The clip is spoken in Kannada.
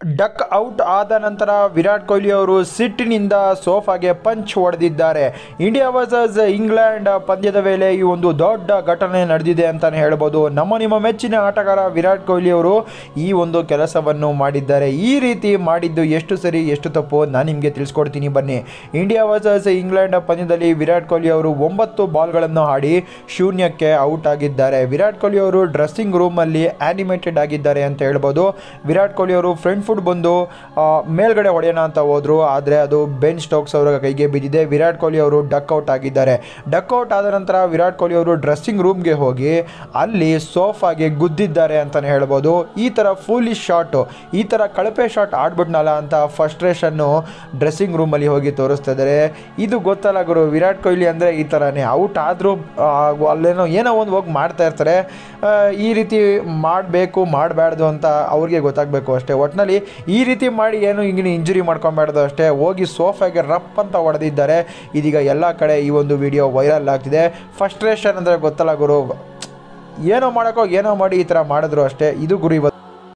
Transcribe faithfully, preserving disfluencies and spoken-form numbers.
ಡಕ್ ಔಟ್ ಆದ ನಂತರ ವಿರಾಟ್ ಕೊಹ್ಲಿ ಅವರು ಸಿಟ್ಟಿನಿಂದ ಸೋಫಾಗೆ ಪಂಚ್ ಹೊಡೆದಿದ್ದಾರೆ. ಇಂಡಿಯಾ ವರ್ಸಸ್ ಇಂಗ್ಲೆಂಡ್ ಪಂದ್ಯದ ವೇಳೆ ಈ ಒಂದು ದೊಡ್ಡ ಘಟನೆ ನಡೆದಿದೆ ಅಂತಲೇ ಹೇಳ್ಬೋದು. ನಮ್ಮ ನಿಮ್ಮ ಮೆಚ್ಚಿನ ಆಟಗಾರ ವಿರಾಟ್ ಕೊಹ್ಲಿ ಅವರು ಈ ಒಂದು ಕೆಲಸವನ್ನು ಮಾಡಿದ್ದಾರೆ. ಈ ರೀತಿ ಮಾಡಿದ್ದು ಎಷ್ಟು ಸರಿ ಎಷ್ಟು ತಪ್ಪು ನಾನು ನಿಮಗೆ ತಿಳಿಸ್ಕೊಡ್ತೀನಿ ಬನ್ನಿ. ಇಂಡಿಯಾ ವರ್ಸಸ್ ಇಂಗ್ಲೆಂಡ್ ಪಂದ್ಯದಲ್ಲಿ ವಿರಾಟ್ ಕೊಹ್ಲಿ ಅವರು ಒಂಬತ್ತು ಬಾಲ್ಗಳನ್ನು ಆಡಿ ಶೂನ್ಯಕ್ಕೆ ಔಟ್ ಆಗಿದ್ದಾರೆ. ವಿರಾಟ್ ಕೊಹ್ಲಿ ಅವರು ಡ್ರೆಸ್ಸಿಂಗ್ ರೂಮಲ್ಲಿ ಆ್ಯನಿಮೇಟೆಡ್ ಆಗಿದ್ದಾರೆ ಅಂತ ಹೇಳ್ಬೋದು. ವಿರಾಟ್ ಕೊಹ್ಲಿ ಅವರು ಫ್ರಂಟ್ ಫುಟ್ ಬಂದು ಮೇಲ್ಗಡೆ ಹೊಡೆಯೋಣ ಅಂತ ಹೋದರು, ಆದರೆ ಅದು ಬೆನ್ ಸ್ಟೋಕ್ಸ್ ಅವರ ಕೈಗೆ ಬಿದ್ದಿದೆ. ವಿರಾಟ್ ಕೊಹ್ಲಿ ಅವರು ಡಕ್ ಔಟ್ ಆಗಿದ್ದಾರೆ. ಡಕ್ ಔಟ್ ಆದ ನಂತರ ವಿರಾಟ್ ಕೊಹ್ಲಿ ಅವರು ಡ್ರೆಸ್ಸಿಂಗ್ ರೂಮ್ಗೆ ಹೋಗಿ ಅಲ್ಲಿ ಸೋಫಾಗೆ ಗುದ್ದಿದ್ದಾರೆ ಅಂತಲೇ ಹೇಳ್ಬೋದು. ಈ ಥರ ಫೂಲಿಶ್ ಶಾಟು, ಈ ಥರ ಕಳಪೆ ಶಾಟ್ ಆಡ್ಬಿಟ್ನಲ್ಲ ಅಂತ ಫಸ್ಟ್ರೇಷನ್ನು ಡ್ರೆಸ್ಸಿಂಗ್ ರೂಮಲ್ಲಿ ಹೋಗಿ ತೋರಿಸ್ತಾ ಇದ್ದಾರೆ. ಇದು ಗೊತ್ತಲ್ಲ ಗುರು, ವಿರಾಟ್ ಕೊಹ್ಲಿ ಅಂದರೆ ಈ ಥರನೇ, ಔಟ್ ಆದರೂ ಅಲ್ಲೇನೋ ಏನೋ ಒಂದು ಹೋಗಿ ಮಾಡ್ತಾ ಇರ್ತಾರೆ. ಈ ರೀತಿ ಮಾಡಬೇಕು ಮಾಡಬಾರ್ದು ಅಂತ ಅವ್ರಿಗೆ ಗೊತ್ತಾಗಬೇಕು ಅಷ್ಟೇ. ಒಟ್ಟಿನಲ್ಲಿ ಈ ರೀತಿ ಮಾಡಿ ಏನು ಹಿಂಗೆ ಇಂಜುರಿ ಮಾಡ್ಕೊಬಾರ್ದು ಅಷ್ಟೇ. ಹೋಗಿ ಸೋಫಾಗೆ ರಪ್ ಅಂತ ಹೊಡೆದಿದ್ದಾರೆ. ಇದೀಗ ಎಲ್ಲ ಕಡೆ ಈ ಒಂದು ವಿಡಿಯೋ ವೈರಲ್ ಆಗ್ತಿದೆ. ಫಸ್ಟ್ರೇಷನ್ ಅಂದರೆ ಗೊತ್ತಲ್ಲ ಗುರು, ಏನೋ ಮಾಡೋಕ್ಕೋ ಏನೋ ಮಾಡಿ ಈ ಥರ ಮಾಡಿದ್ರು ಅಷ್ಟೇ. ಇದು ಗುರು ಇವತ್ತು